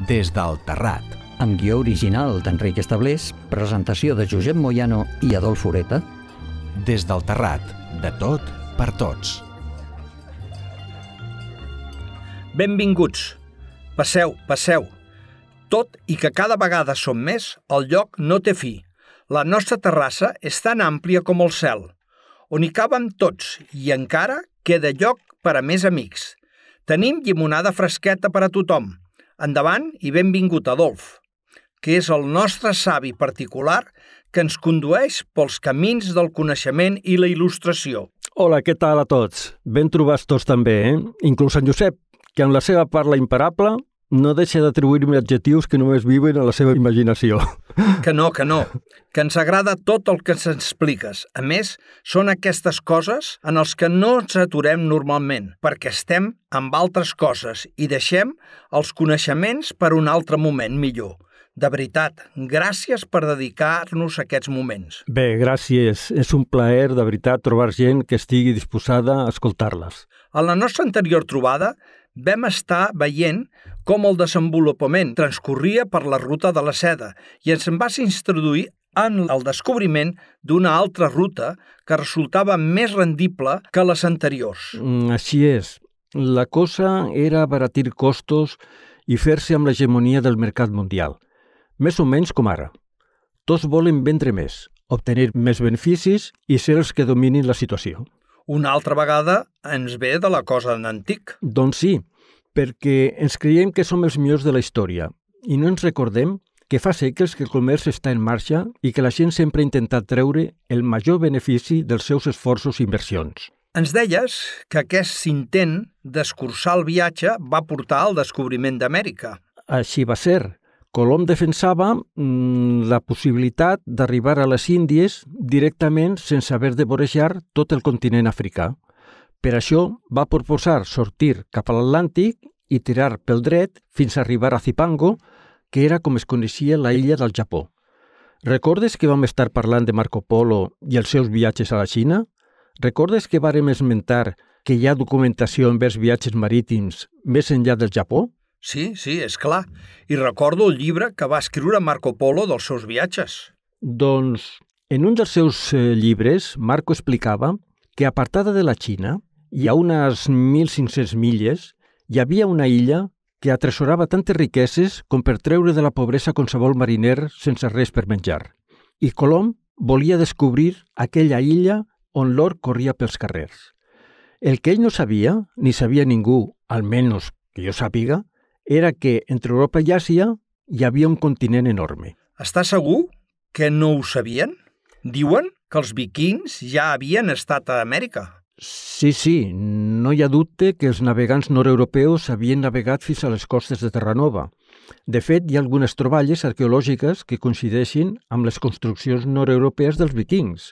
Des del Terrat. Amb guió original d'Enric Establés, presentació de Josep Moyano i Adolf Ureta. Des del Terrat. De tot per tots. Benvinguts. Passeu, passeu. Tot i que cada vegada som més, el lloc no té fi. La nostra terrassa és tan àmplia com el cel, on hi caben tots i encara queda lloc per a més amics. Tenim llimonada fresqueta per a tothom. Endavant i benvingut, Adolf, que és el nostre savi particular que ens condueix pels camins del coneixement i la il·lustració. Hola, què tal a tots? Ben trobats tots també, Inclús en Josep, que amb la seva parla imparable no deixa d'atribuir-me adjectius que només viuen a la seva imaginació. Que no, que ens agrada tot el que ens expliques. A més, són aquestes coses en els que no ens aturem normalment, perquè estem amb altres coses i deixem els coneixements per un altre moment millor. De veritat, gràcies per dedicar-nos a aquests moments. Bé, gràcies. És un plaer, de veritat, trobar gent que estigui disposada a escoltar-les. A la nostra anterior trobada vam estar veient com el desenvolupament transcorria per la ruta de la seda i ens en vas introduir en el descobriment d'una altra ruta que resultava més rendible que les anteriors. Així és. La cosa era abaratir costos i fer-se amb l'hegemonia del mercat mundial. Més o menys com ara. Tots volen vendre més, obtenir més beneficis i ser els que dominin la situació. Una altra vegada ens ve de la cosa d'antic. Doncs sí, perquè ens creiem que som els millors de la història i no ens recordem que fa segles que el comerç està en marxa i que la gent sempre ha intentat treure el major benefici dels seus esforços i inversions. Ens deies que aquest intent d'escurçar el viatge va portar al descobriment d'Amèrica. Així va ser. Colom defensava la possibilitat d'arribar a les Índies directament sense haver de vorejar tot el continent africà. Per això va proposar sortir cap a l'Atlàntic i tirar pel dret fins a arribar a Zipango, que era com es coneixia la illa del Japó. Recordes que vam estar parlant de Marco Polo i els seus viatges a la Xina? Recordes que vàrem esmentar que hi ha documentació envers viatges marítims més enllà del Japó? Sí, és clar. I recordo el llibre que va escriure Marco Polo dels seus viatges. Doncs, en un dels seus llibres, Marco explicava que apartada de la Xina, i a unes 1.500 milles, hi havia una illa que atresorava tantes riqueses com per treure de la pobresa qualsevol mariner sense res per menjar. I Colom volia descobrir aquella illa on l'or corria pels carrers. El que ell no sabia, ni sabia ningú, almenys que jo sàpiga, era que entre Europa i Àsia hi havia un continent enorme. Està segur que no ho sabien? Diuen que els vikings ja havien estat a Amèrica. Sí, no hi ha dubte que els navegants nord-europeus havien navegat fins a les costes de Terranova. De fet, hi ha algunes troballes arqueològiques que coincideixen amb les construccions nord-europees dels vikings.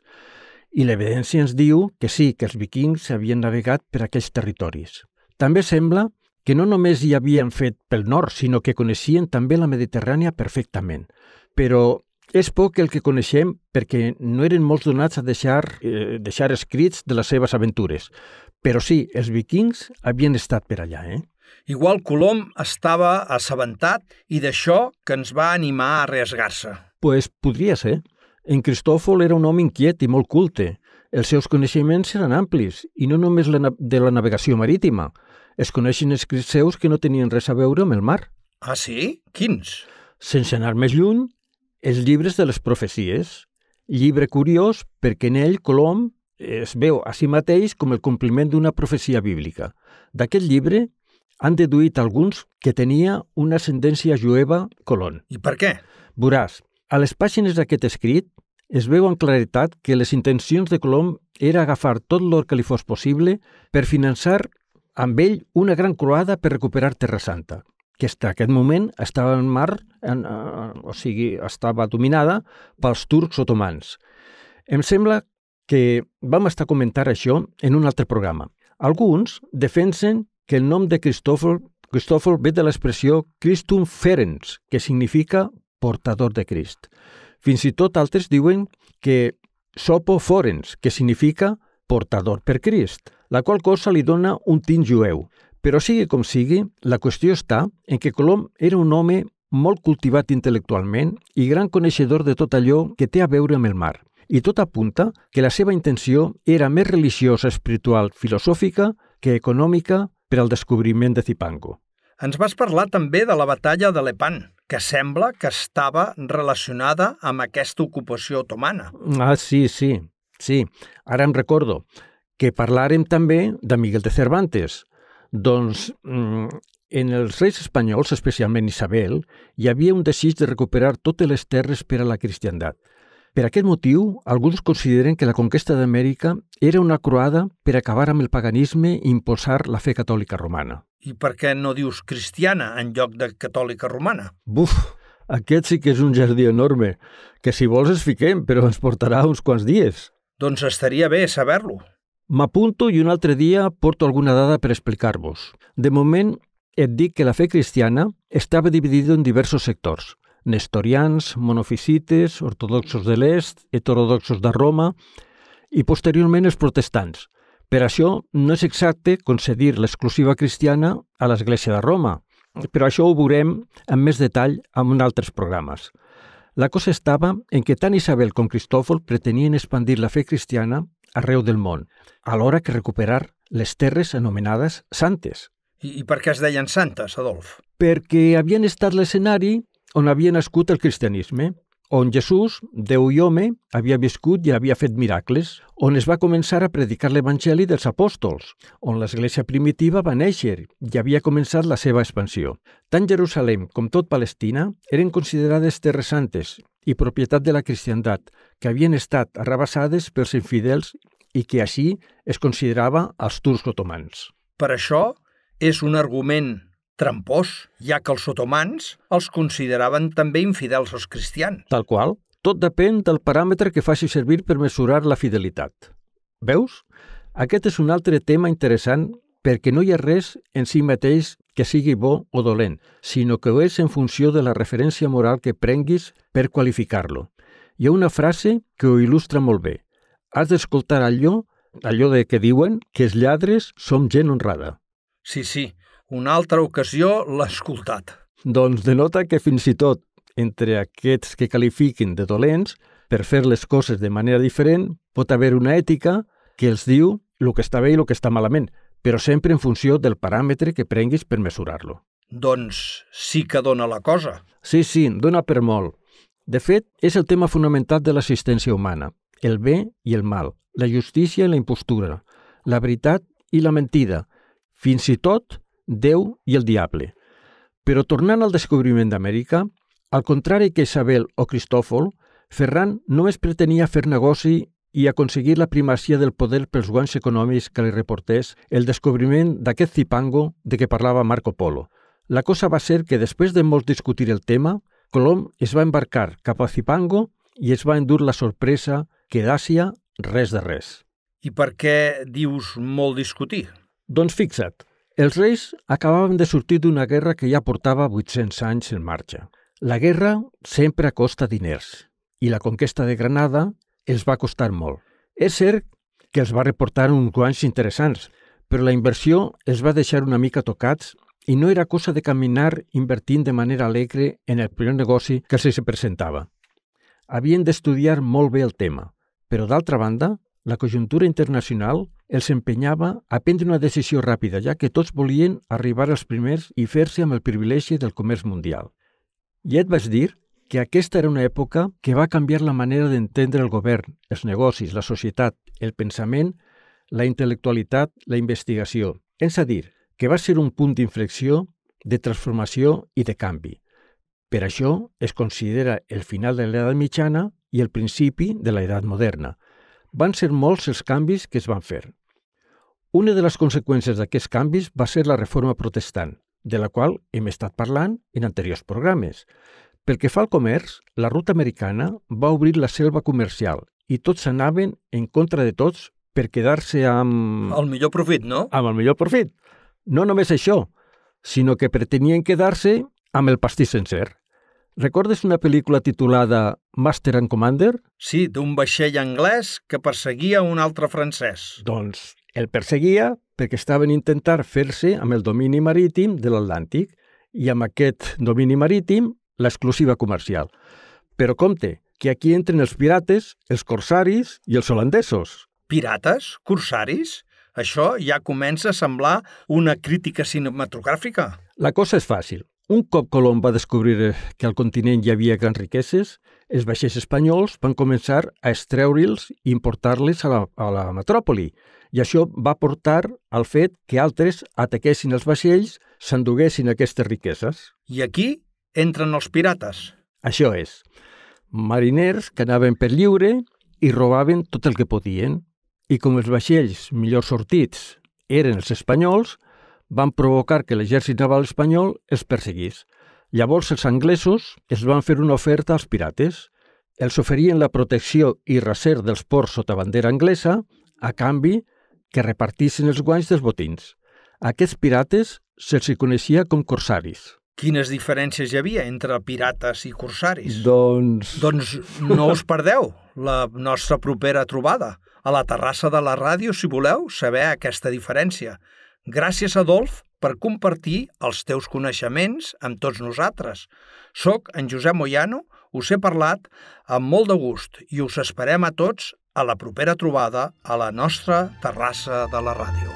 I l'evidència ens diu que sí, que els vikings havien navegat per aquells territoris. També sembla que no només hi havien fet pel nord, sinó que coneixien també la Mediterrània perfectament. Però és poc el que coneixem perquè no eren molts donats a deixar escrits de les seves aventures. Però sí, els vikings havien estat per allà, Igual Colom estava assabentat i d'això que ens va animar a arriesgar-se. Pues podria ser. En Cristòfol era un home inquiet i molt culte. Els seus coneixements eren amplis, i no només de la navegació marítima. Es coneixen escrits seus que no tenien res a veure amb el mar. Ah, sí? Quins? Sense anar més lluny, els llibres de les profecies. Llibre curiós perquè en ell Colom es veu a si mateix com el compliment d'una profecia bíblica. D'aquest llibre han deduït alguns que tenia una ascendència jueva Colom. I per què? Veuràs, a les pàgines d'aquest escrit es veu amb claretat que les intencions de Colom era agafar tot l'or que li fos possible per finançar amb ell una gran croada per recuperar Terra Santa, que en aquest moment estava en mar, estava dominada pels turcs otomans. Em sembla que vam estar a comentar això en un altre programa. Alguns defensen que el nom de Cristòfol ve de l'expressió Christum Ferens, que significa portador de Crist. Fins i tot altres diuen que Sopo Forens, que significa portador per Crist, la qual cosa li dona un tint jueu. Però sigui com sigui, la qüestió està en que Colom era un home molt cultivat intel·lectualment i gran coneixedor de tot allò que té a veure amb el mar. I tot apunta que la seva intenció era més religiosa, espiritual, filosòfica que econòmica per al descobriment de Zipango. Ens vas parlar també de la batalla de Lepant, que sembla que estava relacionada amb aquesta ocupació otomana. Ah, sí. Ara em recordo que parlàrem també de Miguel de Cervantes. Doncs en els reis espanyols, especialment Isabel, hi havia un desig de recuperar totes les terres per a la cristiandat. Per aquest motiu, alguns consideren que la conquesta d'Amèrica era una croada per acabar amb el paganisme i imposar la fe catòlica romana. I per què no dius cristiana en lloc de catòlica romana? Buf, aquest sí que és un jardí enorme, que si vols es fiquem, però ens portarà uns quants dies. Doncs estaria bé saber-lo. M'apunto i un altre dia porto alguna dada per explicar-vos. De moment, et dic que la fe cristiana estava dividida en diversos sectors: nestorians, monofisites, ortodoxos de l'est, heterodoxos de Roma i posteriorment els protestants. Per això no és exacte concedir l'exclusiva cristiana a l'Església de Roma, però això ho veurem amb més detall en altres programes. La cosa estava en que tant Isabel com Cristòfol pretenien expandir la fe cristiana arreu del món, alhora que recuperar les terres anomenades santes. I per què es deien santes, Adolf? Perquè havien estat l'escenari on havia nascut el cristianisme, on Jesús, Déu i home, havia viscut i havia fet miracles, on es va començar a predicar l'Evangeli dels apòstols, on l'Església primitiva va néixer i havia començat la seva expansió. Tant Jerusalem com tot Palestina eren considerades terres santes i propietat de la cristiandat, que havien estat arrabassades pels infidels i que així es considerava els turcs otomans. Per això és un argument trampós, ja que els otomans els consideraven també infidels als cristians. Tal qual. Tot depèn del paràmetre que faci servir per mesurar la fidelitat. Veus? Aquest és un altre tema interessant perquè no hi ha res en si mateix que sigui bo o dolent, sinó que ho és en funció de la referència moral que prenguis per qualificar-lo. Hi ha una frase que ho il·lustra molt bé. Has d'escoltar allò de que diuen que els lladres som gent honrada. Sí. Una altra ocasió l'ha escoltat. Doncs denota que fins i tot entre aquests que qualifiquin de dolents, per fer les coses de manera diferent, pot haver una ètica que els diu el que està bé i el que està malament, però sempre en funció del paràmetre que prenguis per mesurar-lo. Doncs sí que dona la cosa. Sí, dona per molt. De fet, és el tema fonamental de l'assistència humana, el bé i el mal, la justícia i la impostura, la veritat i la mentida, fins i tot Déu i el diable. Però tornant al descobriment d'Amèrica, al contrari que Isabel o Cristòfol, Ferran només pretenia fer negoci i aconseguir la primacia del poder pels guanys econòmics que li reportés el descobriment d'aquest Zipango de què parlava Marco Polo. La cosa va ser que després de molt discutir el tema, Colom es va embarcar cap a Zipango i es va endur la sorpresa que d'Àsia res de res. I per què dius molt discutir? Doncs fixa't. Els reis acabaven de sortir d'una guerra que ja portava 800 anys en marxa. La guerra sempre costa diners i la conquesta de Granada els va costar molt. És cert que els va reportar uns guanys interessants, però la inversió els va deixar una mica tocats i no era cosa de caminar invertint de manera alegre en el primer negoci que els presentava. Havien d'estudiar molt bé el tema, però d'altra banda, la conjuntura internacional els empenyava a prendre una decisió ràpida, ja que tots volien arribar als primers i fer-se amb el privilegi del comerç mundial. I et vaig dir que aquesta era una època que va canviar la manera d'entendre el govern, els negocis, la societat, el pensament, la intel·lectualitat, la investigació. És a dir, que va ser un punt d'inflexió, de transformació i de canvi. Per això es considera el final de l'edat mitjana i el principi de l'edat moderna. Van ser molts els canvis que es van fer. Una de les conseqüències d'aquests canvis va ser la reforma protestant, de la qual hem estat parlant en anteriors programes. Pel que fa al comerç, la ruta americana va obrir la selva comercial i tots anaven en contra de tots per quedar-se amb... El millor profit, no? Amb el millor profit. No només això, sinó que pretenien quedar-se amb el pastís sencer. Recordes una pel·lícula titulada Master and Commander? Sí, d'un vaixell anglès que perseguia un altre francès. Doncs El perseguia perquè estaven intentant fer-se amb el domini marítim de l'Atlàntic i amb aquest domini marítim l'exclusiva comercial. Però compte, que aquí entren els pirates, els corsaris i els holandesos. Pirates? Corsaris? Això ja comença a semblar una crítica cinematogràfica. La cosa és fàcil. Un cop Colom va descobrir que al continent hi havia grans riqueses, els vaixells espanyols van començar a extreure'ls i importar-les a la metròpoli. I això va portar al fet que altres ataquessin els vaixells, s'enduguessin aquestes riqueses. I aquí entren els pirates. Això és. Mariners que anaven per lliure i robaven tot el que podien. I com els vaixells millor sortits eren els espanyols, van provocar que l'exèrcit naval espanyol els perseguís. Llavors els anglesos es van fer una oferta als pirates. Els oferien la protecció i recer dels ports sota bandera anglesa a canvi que repartissin els guanys dels botins. A aquests pirates se'ls coneixia com corsaris. Quines diferències hi havia entre pirates i corsaris? Doncs no us perdeu la nostra propera trobada a la terrassa de la ràdio si voleu saber aquesta diferència. Gràcies, Adolf, per compartir els teus coneixements amb tots nosaltres. Soc en Josep Moyano, us he parlat amb molt de gust i us esperem a tots a la propera trobada a la nostra terrassa de la ràdio.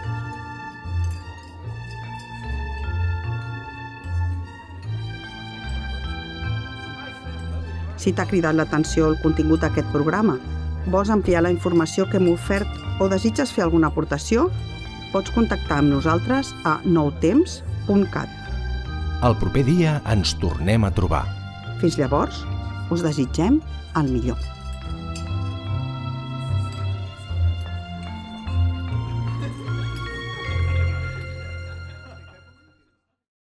Si t'ha cridat l'atenció el contingut d'aquest programa, vols ampliar la informació que hem ofert o desitges fer alguna aportació, pots contactar amb nosaltres a noutemps.cat. El proper dia ens tornem a trobar. Fins llavors, us desitgem el millor.